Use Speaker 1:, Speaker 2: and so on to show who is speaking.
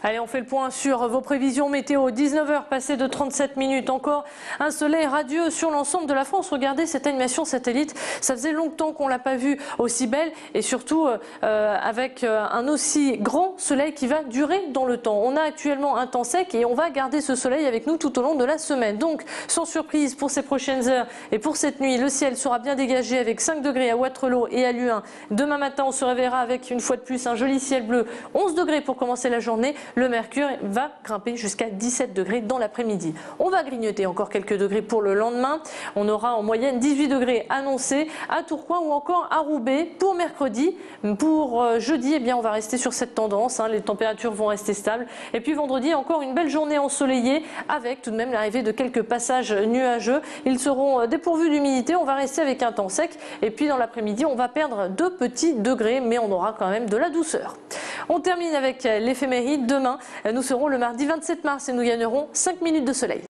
Speaker 1: Allez, on fait le point sur vos prévisions météo. 19h passées de 37 minutes. Encore un soleil radieux sur l'ensemble de la France. Regardez cette animation satellite. Ça faisait longtemps qu'on ne l'a pas vue aussi belle et surtout avec un aussi grand soleil qui va durer dans le temps. On a actuellement un temps sec et on va garder ce soleil avec nous tout au long de la semaine. Donc, sans surprise pour ces prochaines heures et pour cette nuit, le ciel sera bien dégagé avec 5 degrés à Wattrelos et à Luhain. Demain matin, on se réveillera avec une fois de plus un joli ciel bleu. 11 degrés pour commencer la journée. Le mercure va grimper jusqu'à 17 degrés dans l'après-midi. On va grignoter encore quelques degrés pour le lendemain. On aura en moyenne 18 degrés annoncés à Tourcoing ou encore à Roubaix pour mercredi. Pour jeudi, eh bien, on va rester sur cette tendance. Les températures vont rester stables. Et puis vendredi, encore une belle journée ensoleillée avec tout de même l'arrivée de quelques passages nuageux. Ils seront dépourvus d'humidité. On va rester avec un temps sec. Et puis dans l'après-midi, on va perdre 2 petits degrés, mais on aura quand même de la douceur. On termine avec l'éphéméride. Demain, nous serons le mardi 27 mars et nous gagnerons 5 minutes de soleil.